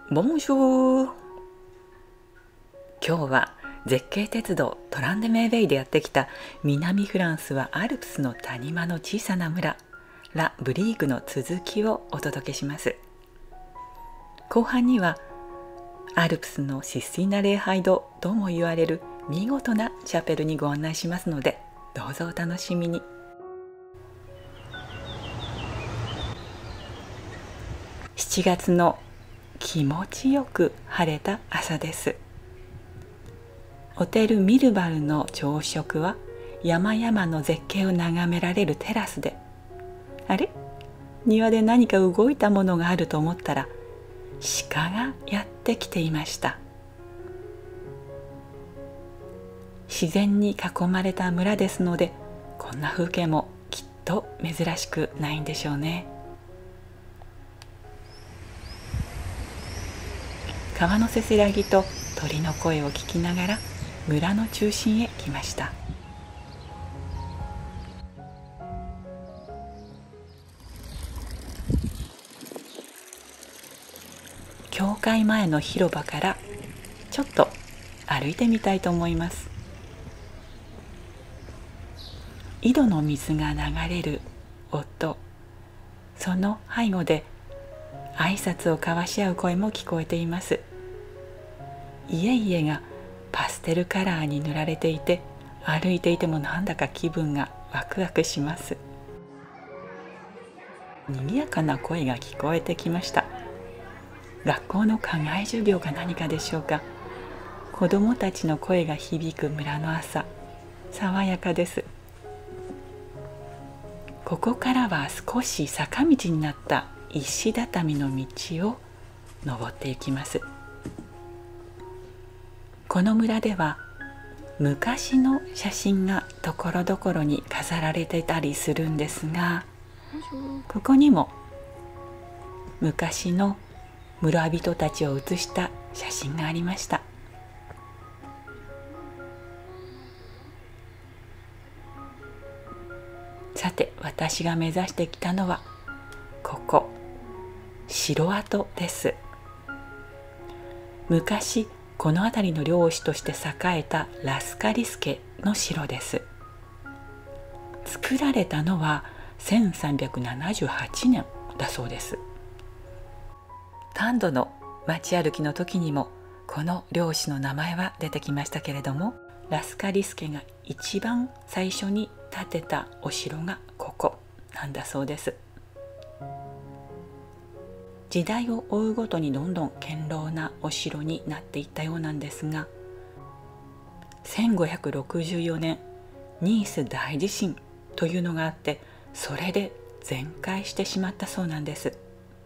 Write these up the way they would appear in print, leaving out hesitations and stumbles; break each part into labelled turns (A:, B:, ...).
A: ボンジョー。今日は絶景鉄道トランデメーベイでやってきた南フランスはアルプスの谷間の小さな村ラ・ブリーグの続きをお届けします。後半にはアルプスのシスティーナ礼拝堂とも言われる見事なチャペルにご案内しますので、どうぞお楽しみに。7月の気持ちよく晴れた朝です。ホテルミルバルの朝食は山々の絶景を眺められるテラスで、あれ、庭で何か動いたものがあると思ったら鹿がやってきていました。自然に囲まれた村ですので、こんな風景もきっと珍しくないんでしょうね。川のせせらぎと鳥の声を聞きながら村の中心へ来ました。教会前の広場からちょっと歩いてみたいと思います。井戸の水が流れる音、その背後で挨拶を交わし合う声も聞こえています。家々がパステルカラーに塗られていて、歩いていてもなんだか気分がワクワクします。賑やかな声が聞こえてきました。学校の課外授業か何かでしょうか。子どもたちの声が響く村の朝、爽やかです。ここからは少し坂道になった石畳の道を登っていきます。この村では昔の写真がところどころに飾られてたりするんですが、ここにも昔の村人たちを写した写真がありました。さて、私が目指してきたのはここ、城跡です。昔この辺りの領主として栄えたラスカリス家の城です。作られたのは1378年だそうです。丹土の街歩きの時にもこの領主の名前は出てきましたけれども、ラスカリス家が一番最初に建てたお城がここなんだそうです。時代を追うごとにどんどん堅牢なお城になっていったようなんですが、1564年ニース大地震というのがあって、それで全壊してしまったそうなんです。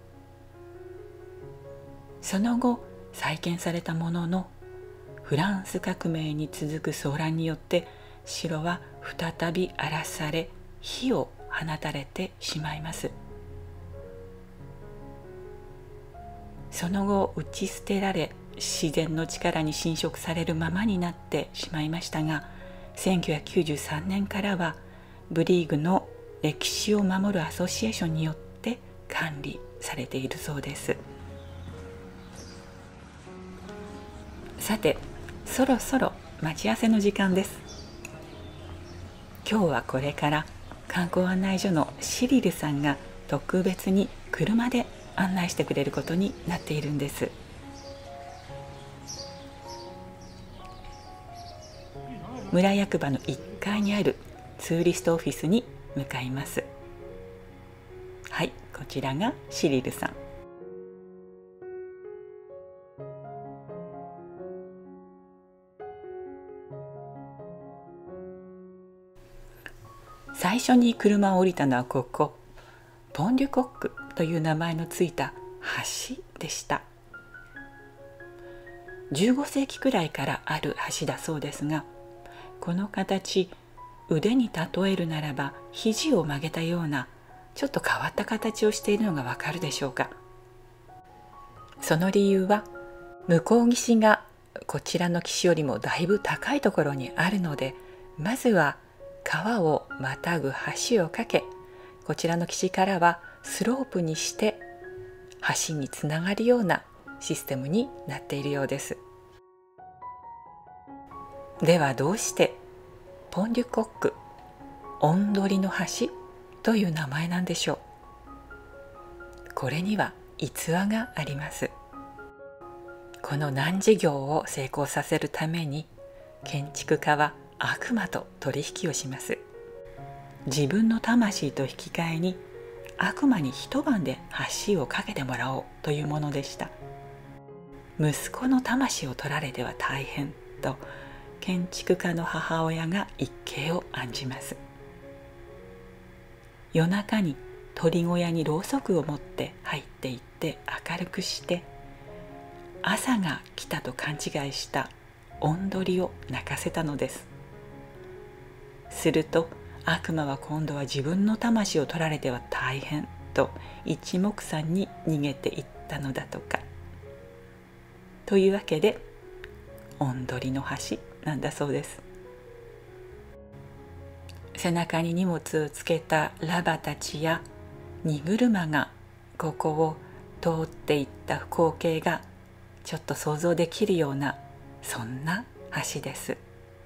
A: その後再建されたものの、フランス革命に続く騒乱によって城は再び荒らされ、火を放たれてしまいます。その後打ち捨てられ、自然の力に侵食されるままになってしまいましたが、1993年からはブリーグの歴史を守るアソシエーションによって管理されているそうです。さて、そろそろ待ち合わせの時間です。今日はこれから観光案内所のシリルさんが特別に車で案内してくれることになっているんです。村役場の1階にあるツーリストオフィスに向かいます。はい、こちらがシリルさん。最初に車を降りたのはここ、ポン・デュ・コックという名前のついた橋でした。15世紀くらいからある橋だそうですが、この形、腕に例えるならば肘を曲げたようなちょっと変わった形をしているのがわかるでしょうか。その理由は、向こう岸がこちらの岸よりもだいぶ高いところにあるので、まずは川をまたぐ橋を架け、こちらの岸からはスロープにして橋につながるようなシステムになっているようです。ではどうしてポン・デュ・コック、おんどりの橋という名前なんでしょう。これには逸話があります。この難事業を成功させるために建築家は悪魔と取引をします。自分の魂と引き換えに悪魔に一晩で橋を架けてもらおうというものでした。息子の魂を取られては大変と建築家の母親が一計を案じます。夜中に鳥小屋にろうそくを持って入っていって明るくして、朝が来たと勘違いしたおんどりを泣かせたのです。すると悪魔は今度は自分の魂を取られては大変と一目散に逃げていったのだとか。というわけでおんどりの橋なんだそうです。背中に荷物をつけたラバたちや荷車がここを通っていった光景がちょっと想像できるような、そんな橋です。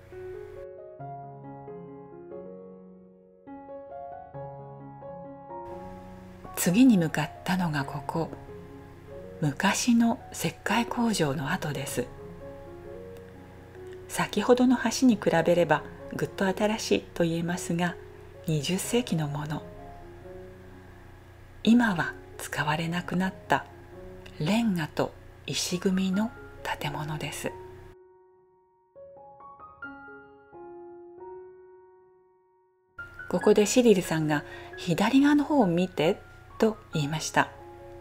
A: 次に向かったのがここ、昔の石灰工場の跡です。先ほどの橋に比べればぐっと新しいと言えますが、20世紀のもの。今は使われなくなったレンガと石組みの建物です。ここでシリルさんが左側の方を見てと言いました。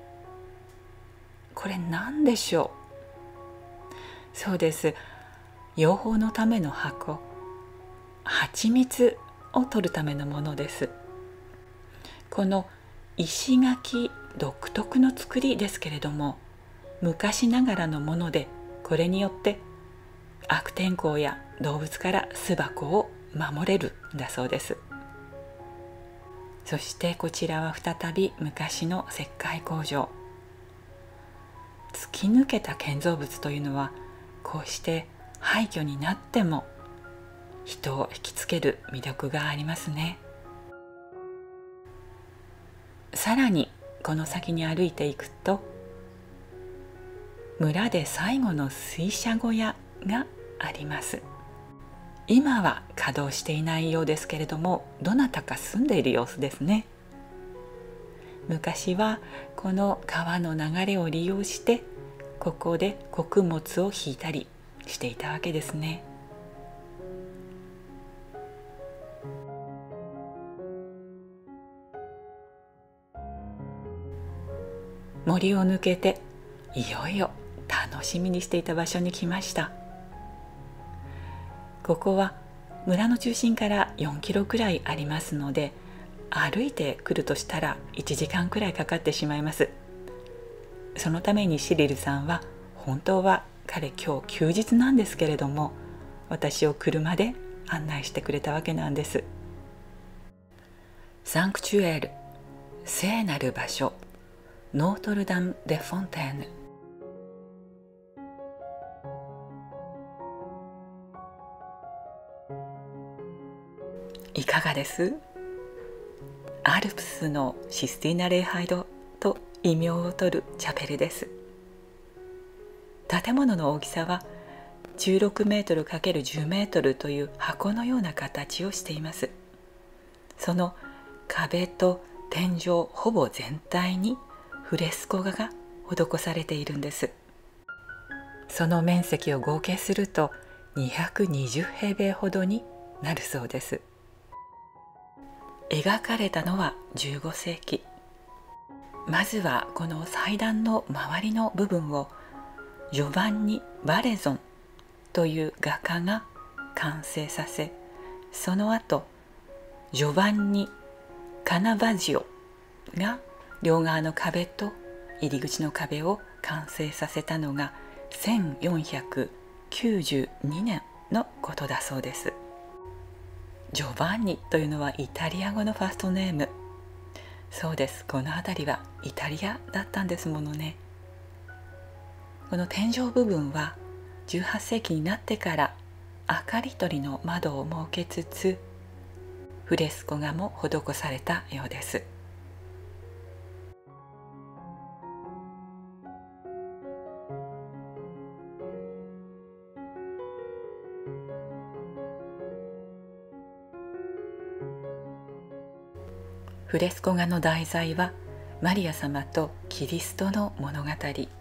A: これ何でしょう。そうです。養蜂のための箱、蜂蜜を取るためのものです。この石垣独特の作りですけれども、昔ながらのもので、これによって悪天候や動物から巣箱を守れるんだそうです。そしてこちらは再び昔の石灰工場。突き抜けた建造物というのはこうして廃墟になっても人を引きつける魅力がありますね。さらにこの先に歩いていくと、村で最後の水車小屋があります。今は稼働していないようですけれども、どなたか住んでいる様子ですね。昔はこの川の流れを利用してここで穀物を引いたりしていたわけですね。森を抜けていよいよ楽しみにしていた場所に来ました。ここは村の中心から4キロくらいありますので、歩いてくるとしたら1時間くらいかかってしまいます。そのためにシリルさんは本当は彼今日休日なんですけれども、私を車で案内してくれたわけなんです。サンクチュエール、聖なる場所、ノートルダム・デ・フォンテーヌ。いかがです？アルプスのシスティーナ礼拝堂と異名を取るチャペルです。建物の大きさは16メートル ×10 メートルという箱のような形をしています。その壁と天井ほぼ全体にフレスコ画が施されているんです。その面積を合計すると220平米ほどになるそうです。描かれたのは15世紀。まずはこの祭壇の周りの部分をジョバンニ・バレゾンという画家が完成させ、その後ジョバンニ・カナバジオが両側の壁と入り口の壁を完成させたのが1492年のことだそうです。ジョバンニというのはイタリア語のファーストネーム。そうです、この辺りはイタリアだったんですものね。 この天井部分は18世紀になってから明かり取りの窓を設けつつフレスコ画も施されたようです。フレスコ画の題材はマリア様とキリストの物語。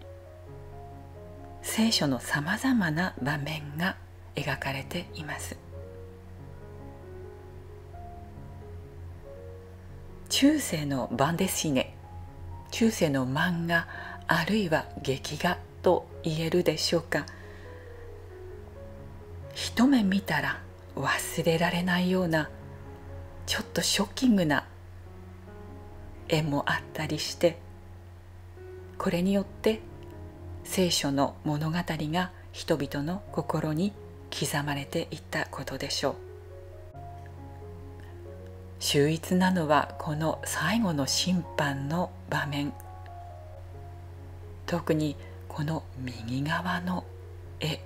A: 聖書のさまざまな場面が描かれています。中世のバンデシネ、中世の漫画あるいは劇画と言えるでしょうか。一目見たら忘れられないようなちょっとショッキングな絵もあったりして、これによって聖書の物語が人々の心に刻まれていったことでしょう。秀逸なのはこの最後の審判の場面、特にこの右側の絵、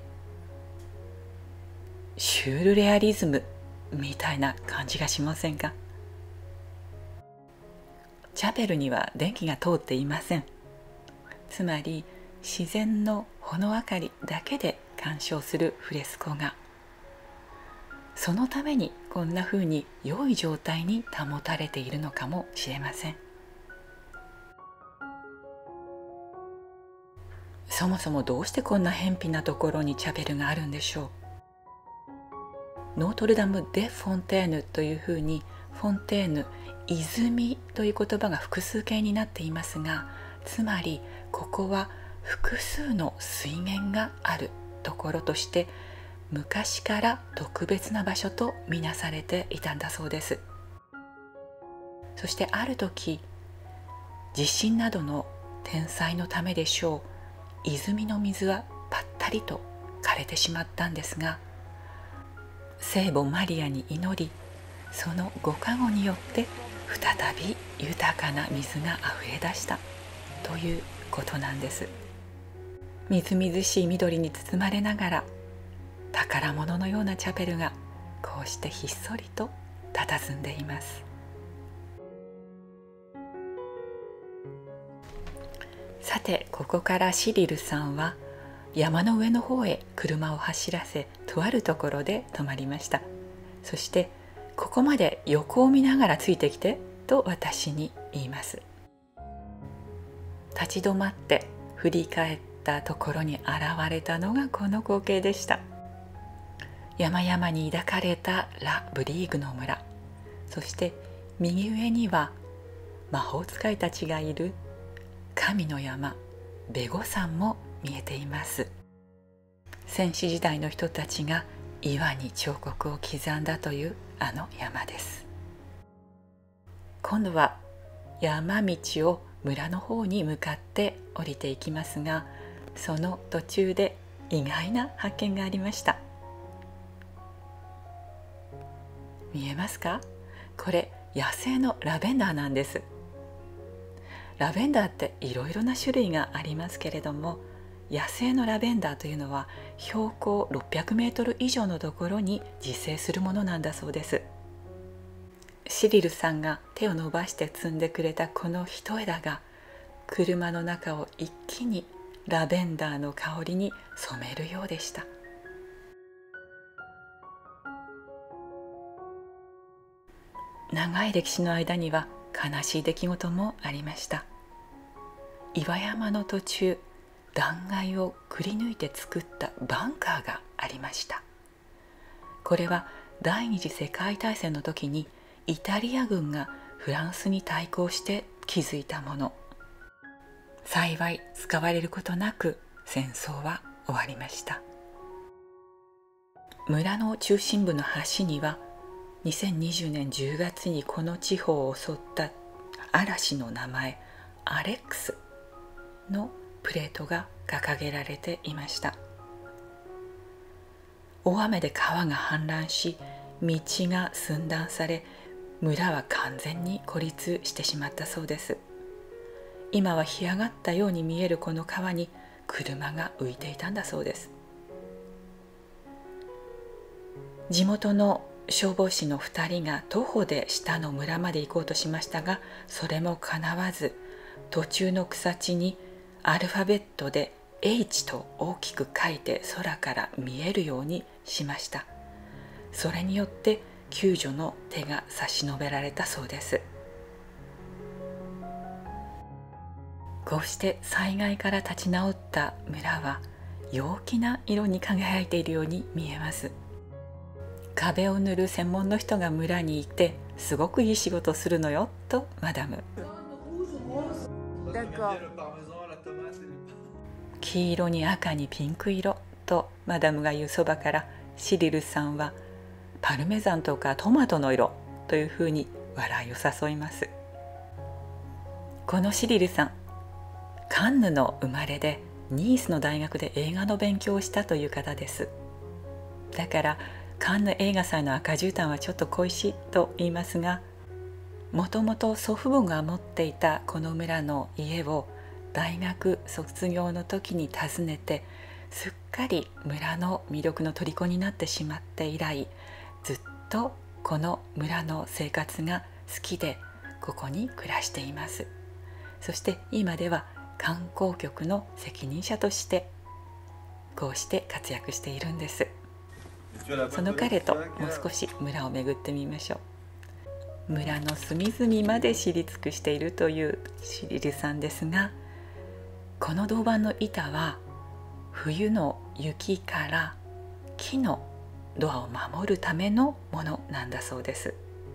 A: シュールレアリズムみたいな感じがしませんか？チャペルには電気が通っていません。つまり自然のほの明かりだけで鑑賞するフレスコ画、そのためにこんな風に良い状態に保たれているのかもしれません。そもそもどうしてこんな偏僻なところにチャペルがあるんでしょう。ノートルダム・デ・フォンテーヌというふうに、フォンテーヌ、泉という言葉が複数形になっていますが、つまりここは複数の水源があるところとして昔から特別な場所とみなされていたんだそうです。そしてある時、地震などの天災のためでしょう、泉の水はぱったりと枯れてしまったんですが、聖母マリアに祈り、そのご加護によって再び豊かな水があふれ出したということなんです。みずみずしい緑に包まれながら、宝物のようなチャペルがこうしてひっそりと佇んでいます。さて、ここからシリルさんは山の上の方へ車を走らせ、とあるところで止まりました。そしてここまで横を見ながらついてきてと私に言います。立ち止まって振り返ったところに現れたのがこの光景でした。山々に抱かれたラ・ブリーグの村、そして右上には魔法使いたちがいる神の山ベゴ山も見えています。先史時代の人たちが岩に彫刻を刻んだというあの山です。今度は山道を村の方に向かって降りていきますが、その途中で意外な発見がありました。見えますか？これ野生のラベンダーなんです。ラベンダーっていろいろな種類がありますけれども、野生のラベンダーというのは標高600メートル以上のところに自生するものなんだそうです。シリルさんが手を伸ばして摘んでくれたこの一枝が車の中を一気にラベンダーの香りに染めるようでした。長い歴史の間には悲しい出来事もありました。岩山の途中、断崖をくり抜いて作ったバンカーがありました。これは第二次世界大戦の時にイタリア軍がフランスに対抗して築いたもの。幸い使われることなく戦争は終わりました。村の中心部の橋には2020年10月にこの地方を襲った嵐の名前アレックスのプレートが掲げられていました。大雨で川が氾濫し、道が寸断され、村は完全に孤立してしまったそうです。今は干上がったように見えるこの川に車が浮いていたんだそうです。地元の消防士の2人が徒歩で下の村まで行こうとしましたが、それもかなわず、途中の草地にアルファベットで H と大きく書いて空から見えるようにしました。それによって救助の手が差し伸べられたそうです。こうして災害から立ち直った村は陽気な色に輝いているように見えます。壁を塗る専門の人が村にいて、すごくいい仕事するのよとマダム。黄色に赤にピンク色とマダムが言うそばから、シリルさんはパルメザンとかトマトの色というふうに笑いを誘います。このシリルさん、カンヌの生まれでニースの大学で映画の勉強をしたという方です。だからカンヌ映画祭の赤絨毯はちょっと恋しいと言いますが、もともと祖父母が持っていたこの村の家を大学卒業の時に訪ねて、すっかり村の魅力の虜になってしまって以来、ずっとこの村の生活が好きでここに暮らしています。そして今では観光局の責任者としてこうして活躍しているんです。その彼ともう少し村を巡ってみましょう。村の隅々まで知り尽くしているというシリルさんですが、この銅板の板は冬の雪から木のドアを守るためのものなんだそうです。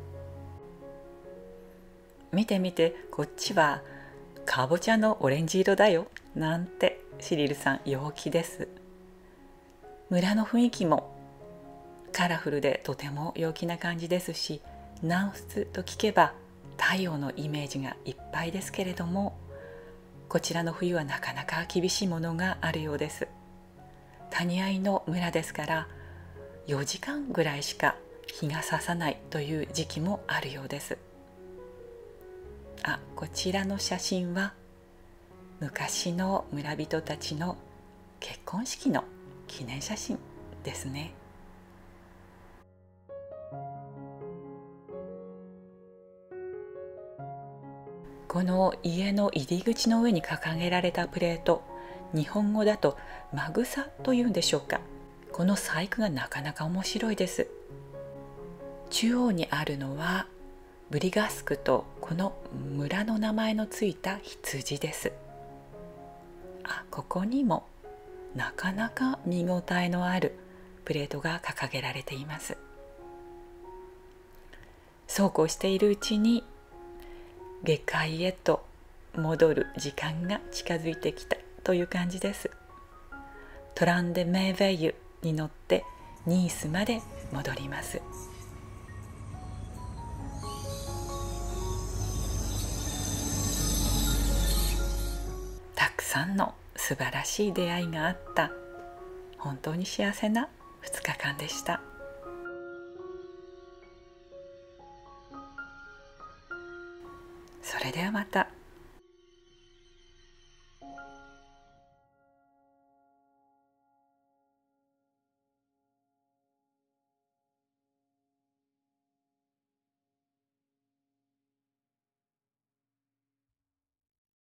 A: 見て見て、こっちはかぼちゃのオレンジ色だよなんて、シリルさん陽気です。村の雰囲気もカラフルでとても陽気な感じですし、南仏と聞けば太陽のイメージがいっぱいですけれども、こちらの冬はなかなか厳しいものがあるようです。谷合の村ですから4時間ぐらいしか日が差さないという時期もあるようです。こちらの写真は昔の村人たちの結婚式の記念写真ですね。この家の入り口の上に掲げられたプレート、日本語だとマグサというんでしょうか。この細工がなかなか面白いです。中央にあるのはブリガスクとこの村の名前のついた羊です。ここにもなかなか見応えのあるプレートが掲げられています。そうこうしているうちに下界へと戻る時間が近づいてきたという感じです。トランデメーヴェイユに乗ってニースまで戻ります。たくさんの素晴らしい出会いがあった本当に幸せな2日間でした。それではまた。